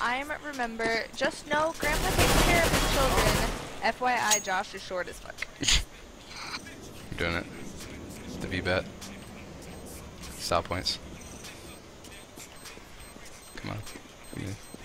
I'm remember. Just know Grandpa takes care of his children. FYI, Josh is short as fuck. You're doing it. The VBAT. Stop points. Come on.